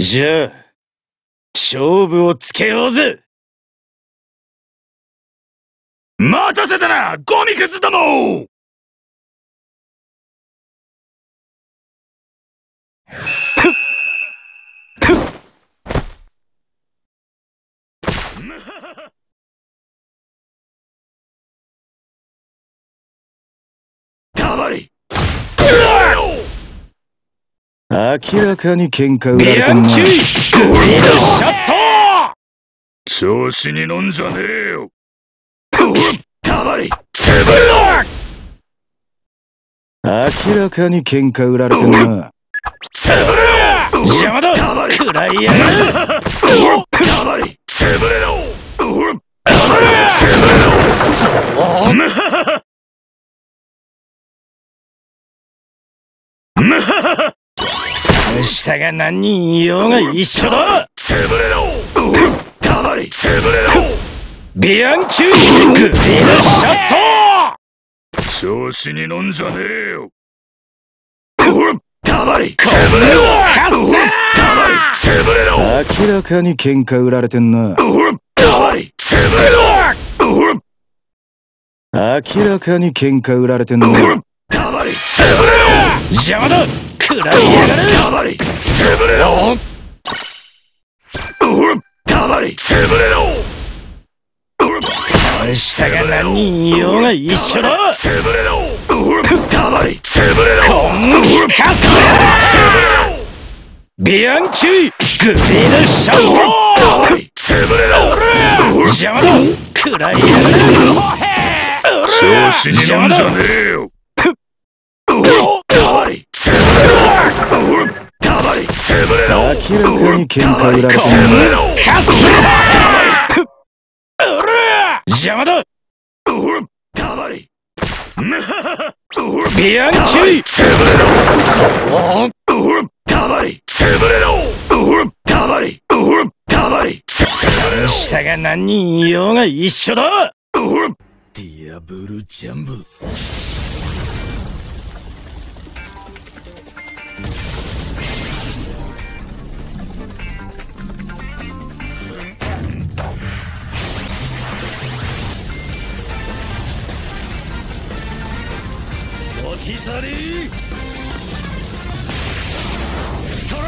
じゃあ、勝負をつけようぜ。待たせたな、ゴミクズども。黙れ。明らかに喧嘩売られてんな。グリードシャット。調子に乗んじゃねえよ。黙れ。潰れろ。明らかに喧嘩売られてんな。潰れろ。邪魔だ。食らいやがる。黙れ。潰れろ。潰れろ。下が何人いようが一緒だ。潰れろ。黙れ。潰れろ。ビアンキューグリードシャット。調子に乗んじゃねえよ。黙れ。潰れろ。黙れ。潰れろ。明らかに喧嘩売られてんな。黙れ。潰れろ。明らかに喧嘩売られてんな。黙れ。潰れろ。邪魔だ。食らいやがる。黙れ。潰れろ。黙れ。潰れろ。その下が何人いようが一緒だ。潰れろ。黙れ。潰れろ。コンカス。ビアンキュイグリードシャット。黙れ。潰れろ。邪魔だ。食らいやがる。調子に乗んじゃねえよ。黙れ。潰れろ。黙れ。潰れろ。明らかに喧嘩売られてる。潰れろ。カス。邪魔だ。黙れ。ビアンキュイ。潰れろ。黙れ。潰れろ。黙れ。黙れ。その下が何人いようが一緒だ。ディアブルジャンブ。ロティサリーストライ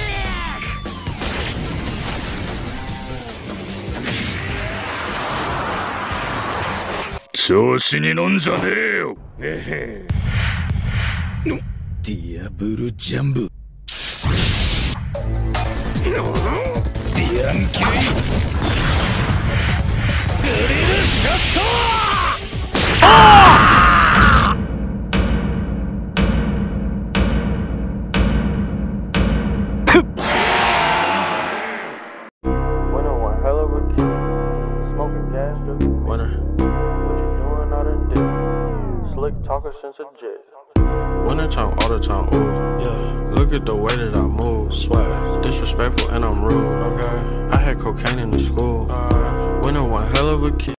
ク。調子に乗んじゃねえよ。ディアブルジャンブ。ディアンキュイグリルショット。 Talker since a jet. Winter time, all the time, ooh, yeah. Look at the way that I move, swag. Disrespectful and I'm rude, okay. I had cocaine in the school. Winter one hell of a kid.